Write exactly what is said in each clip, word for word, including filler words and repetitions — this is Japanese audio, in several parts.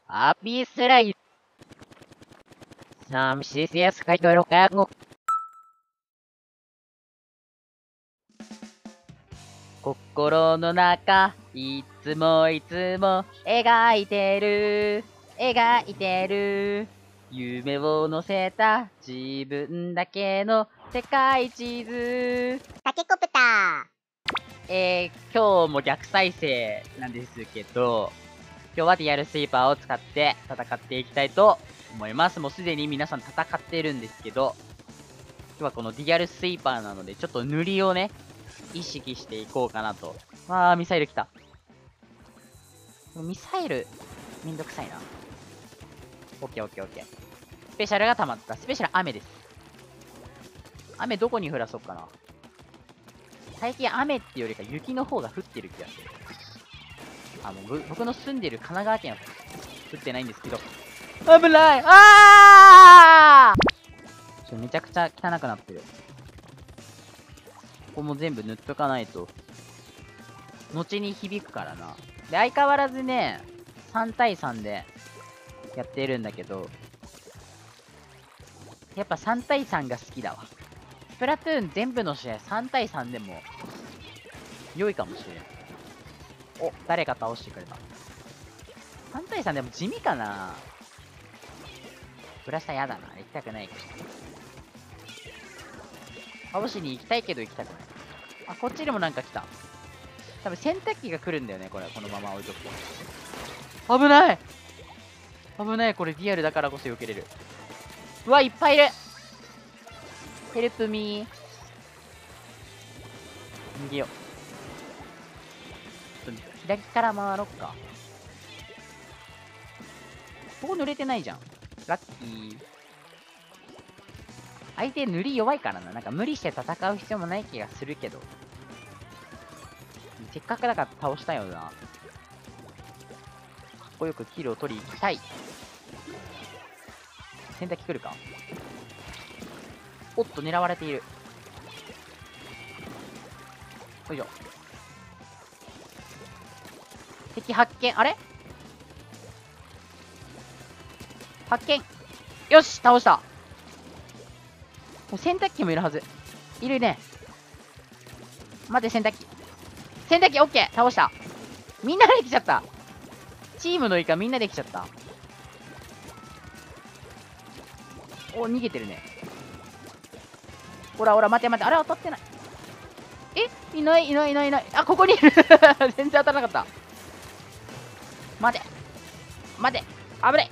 Habis lagi. Sampai siap sekali dorong aku. 心の中、いつもいつも描いてる、描いてる。夢を乗せた自分だけの世界地図。 タケコプタえー、今日も逆再生なんですけど、今日はディアルスイーパーを使って戦っていきたいと思います。もうすでに皆さん戦ってるんですけど、今日はこのディアルスイーパーなので、ちょっと塗りをね、意識していこうかなと。わー、ミサイル来た。ミサイル、めんどくさいな。オッケーオッケーオッケー。スペシャルが溜まった。スペシャル雨です。雨どこに降らそうかな。最近雨っていうよりか雪の方が降ってる気がする。あ、もう僕の住んでる神奈川県は降ってないんですけど。危ないあーちょめちゃくちゃ汚くなってる。ここも全部塗っとかないと。後に響くからな。で、相変わらずね、さん対さんでやってるんだけど、やっぱさん対さんが好きだわ。スプラトゥーン全部の試合さん対さんでも良いかもしれん。お、誰か倒してくれた。さん対さんでも地味かな。ブラスターやだな。行きたくないけど。倒しに行きたいけど行きたくない。あ、こっちにもなんか来た。多分洗濯機が来るんだよね、これ。このまま置いとくと。危ない危ない。これリアルだからこそ避けれる。うわ、いっぱいいる。ヘルプミー。逃げよう。ちょっと左から回ろっか。ここ濡れてないじゃん。ラッキー。相手塗り弱いからな。なんか無理して戦う必要もない気がするけど。せっかくだから倒したいよな。かっこよくキルを取り行きたい。洗濯機来るか。おっと、狙われている。よいしょ。敵発見。あれ発見。よし倒した。もう洗濯機もいるはず。いるね。待って、洗濯機。洗濯機オッケー倒した。みんなできちゃった。チームのイカみんなできちゃった。お、逃げてるね。ほらほら、待て待て。あれ当たってない。えいないいないいないいない。あ、ここにいる全然当たらなかった。待て待て危ない。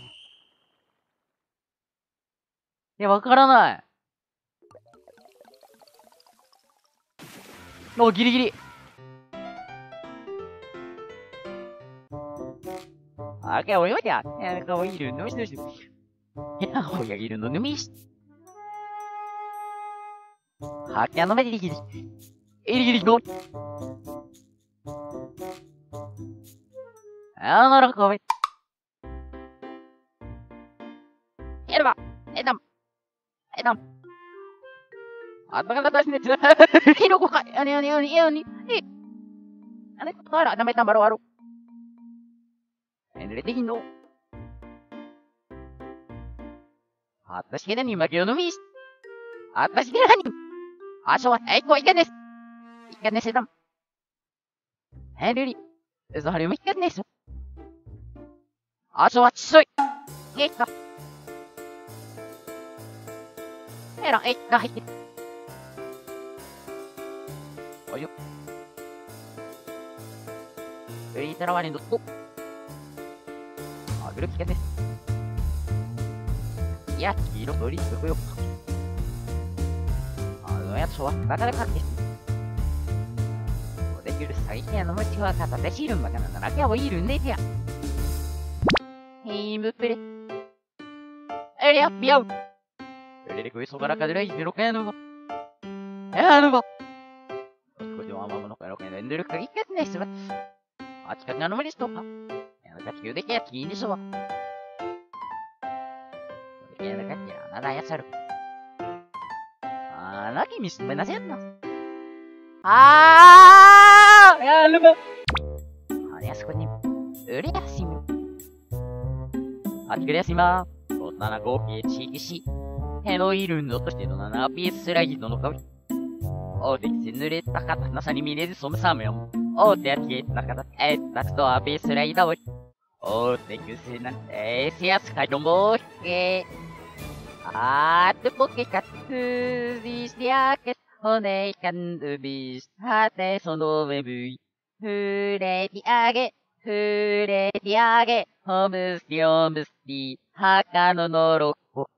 いや、わからない。お、ギリギリ。あ、かわいいや。かわいいるのしのし。いや、ほやいるのぬみし。はきゃのめりぎり。えりぎりご。あのろこめ。やれば。えだん。えだん。あったかかったしね。ひろこか。あにあにあにあに。え。あれあら、ダメたんばろわろ。え、濡れてきんの。あたしけなに負けよのみし。あたしけなに。あしょは、えいこいかです。いかねせだん。えるり。それもいかねせ。あしょはちそい。えか。えら、えが入って。おいよ。うりたらわれんどと。あぐるきかです。いや、黄色とりすくよ。あのやつは、なかなかです。できる最低の虫は片手シールンバカなだけはいるんでじゃ。ヘイムプレ。えりゃ、ビアウ。えれれくいそからかでらいじろかやのば。えあのば。こじょあまものかろかやんでるかぎかねすば。あちかがのむりすとか。やなかちゅうできやきにすわ。やなかちやなだやさる。あなきみすめなせんな。あーやるば。あれあそこに、うれやしみ。 あきれしま、おなな合計地域し、へのいるんぞとしてのななピーススライドのかび。おできせ濡れたかたなさに見れずそむさむよ。おでやきなかたえったくとあピースライダーおい。おでくせなえせやすかいどもひけ。あーとぼけかつびしてやけ。ほねいかんうびしはてそのめぶい。ふれてあげ。ふれてあげ。ホムスティオムスティ。はかののろっこ。